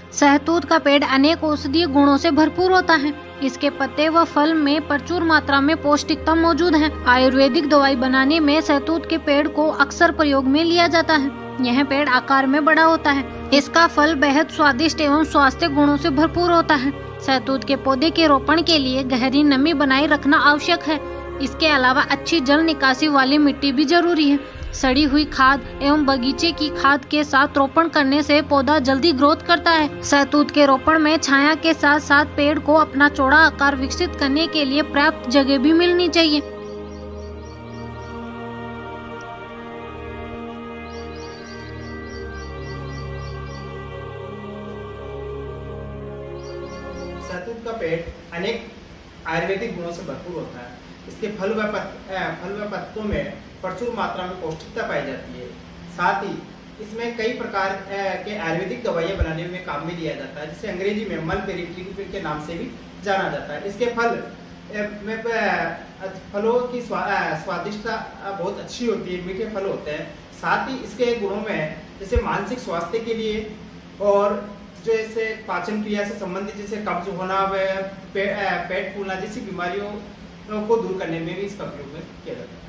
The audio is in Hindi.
सहतूत का पेड़ अनेक औषधीय गुणों से भरपूर होता है। इसके पत्ते व फल में प्रचुर मात्रा में पौष्टिकता मौजूद है। आयुर्वेदिक दवाई बनाने में सहतूत के पेड़ को अक्सर प्रयोग में लिया जाता है। यह पेड़ आकार में बड़ा होता है। इसका फल बेहद स्वादिष्ट एवं स्वास्थ्य गुणों से भरपूर होता है। सहतूत के पौधे के रोपण के लिए गहरी नमी बनाए रखना आवश्यक है। इसके अलावा अच्छी जल निकासी वाली मिट्टी भी जरूरी है। सड़ी हुई खाद एवं बगीचे की खाद के साथ रोपण करने से पौधा जल्दी ग्रोथ करता है। सहतूत के रोपण में छाया के साथ साथ पेड़ को अपना चौड़ा आकार विकसित करने के लिए पर्याप्त जगह भी मिलनी चाहिए। सहतूत का पेड़ अनेक आयुर्वेदिक गुणों से भरपूर होता है। इसके फल व पत्तों में प्रचुर मात्रा में पौष्टिकता पाई जाती है। साथ ही इसमें कई प्रकार के आयुर्वेदिक दवाइयाँ बनाने में काम में लिया जाता है, जिसे अंग्रेजी में मलबेरी के नाम से भी जाना जाता है। इसके फलों की स्वादिष्टता बहुत अच्छी होती है, मीठे फल होते हैं। साथ ही इसके गुणों में जैसे मानसिक स्वास्थ्य के लिए और जैसे पाचन क्रिया से संबंधित जैसे कब्ज होना व पेट फूलना जैसी बीमारियों को दूर करने में भी इसका प्रयोग किया जाता है।